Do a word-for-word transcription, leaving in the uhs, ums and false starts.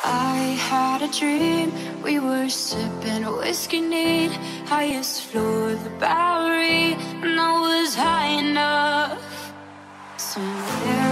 I had a dream, we were sipping whiskey neat, highest floor of the Bowery, and I was high enough. Somewhere